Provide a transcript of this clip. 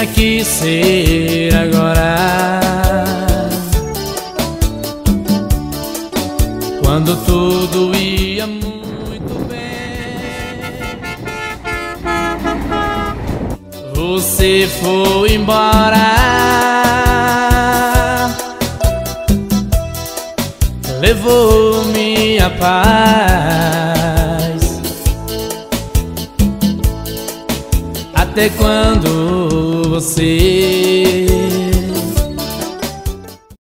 tinha que ser agora. Quando tudo ia muito bem, você foi embora, levou minha paz. Até quando você